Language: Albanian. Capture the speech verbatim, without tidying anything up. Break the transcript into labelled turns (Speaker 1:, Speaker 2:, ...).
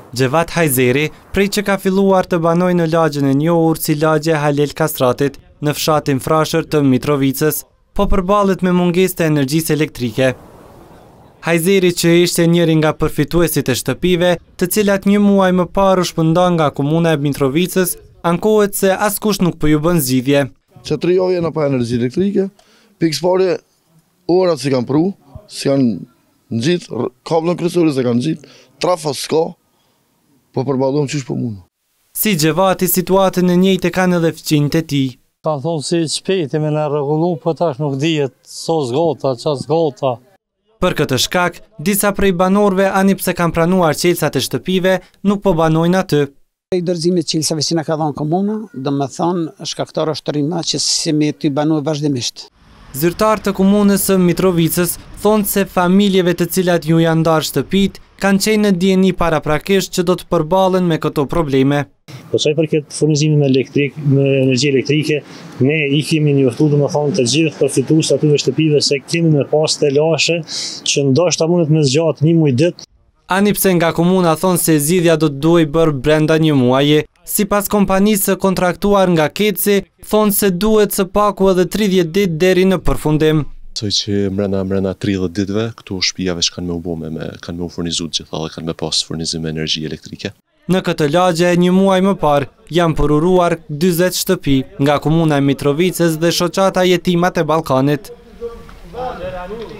Speaker 1: Gjevat Hajzeri, prej që ka filluar të banoj në lagjën e njohur si lagje Halel Kastratit në fshatin Frashër të Mitrovicës, po përballet me mungesë të energjisë elektrike. Hajzeri, që ishte njëri nga përfituesit e shtëpive, të cilat një muaj më parë u shpërndan nga komuna e Mitrovicës, ankohet se askush nuk po ju bën zgjidhje.
Speaker 2: Që të rjoje në pa energji elektrike, pikës pare orat si kanë pru, si kanë në gjitë, kablën kryesore se kanë gjitë, trafa s'ka, po përballon qysh po mund.
Speaker 1: Si Gjevati, situatën e njëjtë kanë edhe fëqinjtë e tij.
Speaker 3: Ka thonë si shpejti me në rregullu, po tash nuk dihet so zgota, ças zgota.
Speaker 1: Për këtë shkak, disa prej banorëve ani pse kanë pranuar qelsat e shtëpive, nuk po banojnë aty.
Speaker 4: I dorëzimit të qelsave si na ka dhënë komuna, do të thonë shkaktar është rrima që si me ty banoj vazhdimisht.
Speaker 1: Zyrtar të komunës së Mitrovicës thonë se familjeve të cilat ju janë ndarë shtëpit kanë qenë në dieni paraprakisht që do të përballen me këto probleme.
Speaker 3: Po sa i përket furnizimit me elektrik, me energji elektrike, ne i kemi njoftuar domethënë të gjithë përfituesit aty në shtëpive se kemi me pas telashe që ndoshta mundet me zgjatë një muaj ditë.
Speaker 1: Ani pse nga komuna thonë se zgjidhja do të duhej bërë brenda një muaji, sipas kompanisë së kontraktuar nga Keci, thonë se duhet së paku edhe tridhjetë ditë deri në përfundim.
Speaker 5: Soj që mrena mrena tridhjetë ditëve, këtu shtëpijave që kanë me u bëme, me, kanë me u furnizuar gjitha dhe kanë me pas furnizim me energji elektrike.
Speaker 1: Në këtë lagje, një muaj më parë, janë përuruar dyzet shtëpi nga komuna e Mitrovicës dhe shoqata Jetimat e Ballkanit.